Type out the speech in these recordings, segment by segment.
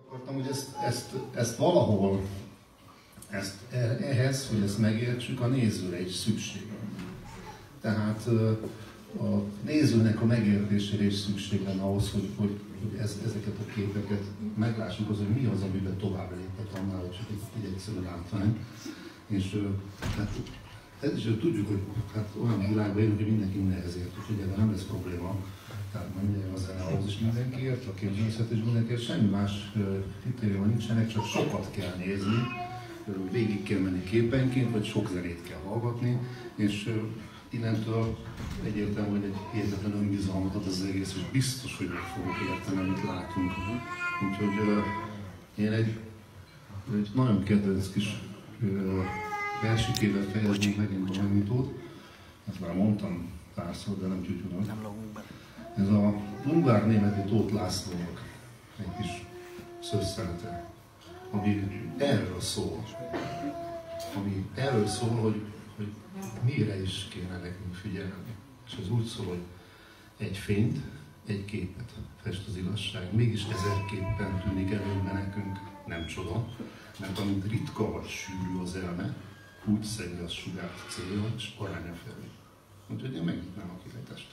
Akartam, hogy ezt valahol, ehhez, hogy ezt megértsük, a nézőre is szükség van. Tehát a nézőnek a megértésére is szükség lenne ahhoz, hogy ezeket a képeket meglássuk, az, hogy mi az, amiben tovább lépett annál, hogy csak egy egyszerű látvány. És tudjuk, hogy hát olyan világban élünk, hogy mindenki mindenhez ért, úgyhogy ebben nem lesz probléma. Tehát mondjuk az ahhoz is mindenki ért, a képzőművészet is mindenki ért, semmi más kritériuma nincsenek, csak sokat kell nézni, végig kell menni képenként, vagy sok zenét kell hallgatni, és innentől egyértelmű, hogy egy hihetetlen önbizalmat ad az egész, és biztos, hogy meg fogok érteni, amit látunk. Úgyhogy én egy nagyon kedvenc kis versikével fejezném megint a megnyitót. Ezt már mondtam párszor, de nem tyútyunak. Ez a ungár-németi Tóth Lászlónak egy kis szösszenete, ami erről szól. Hogy mire is kéne nekünk figyelni. És ez úgy szól, hogy egy fényt, egy képet fest az igazság. Mégis ezerképpen tűnik előnyben nekünk, nem csoda, mert amint ritka vagy sűrű az elme, úgy szegli az sugárt célja és aránya felé. Úgyhogy én megnyitnám a kivetest.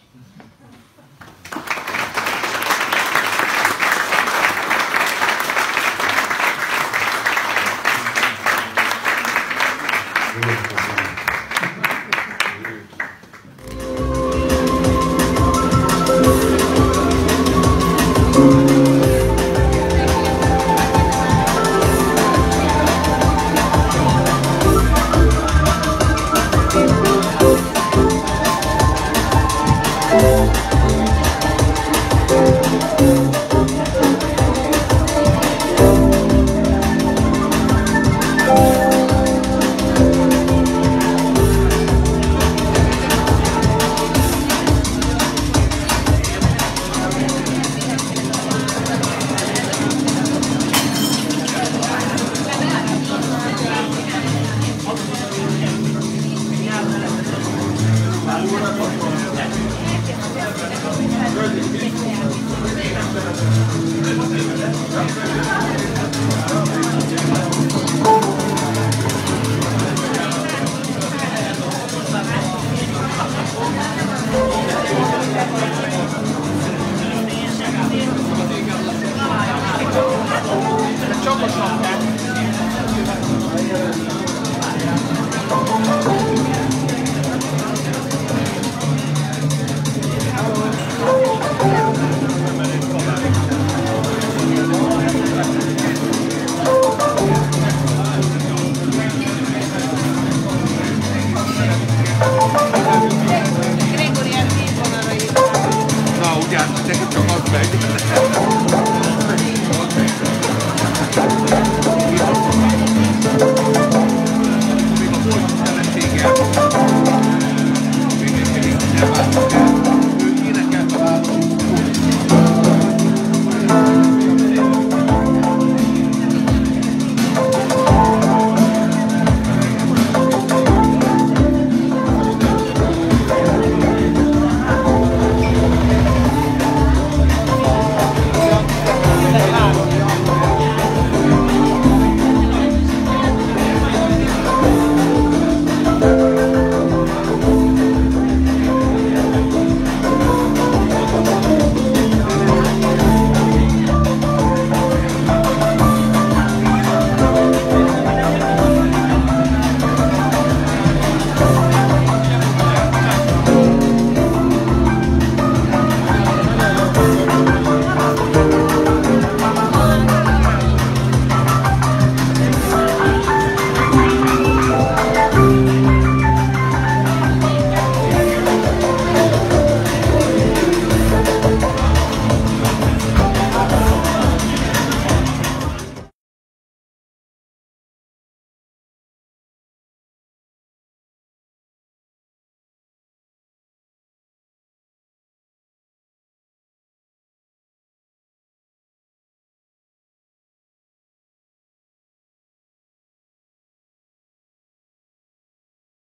Csak az meg.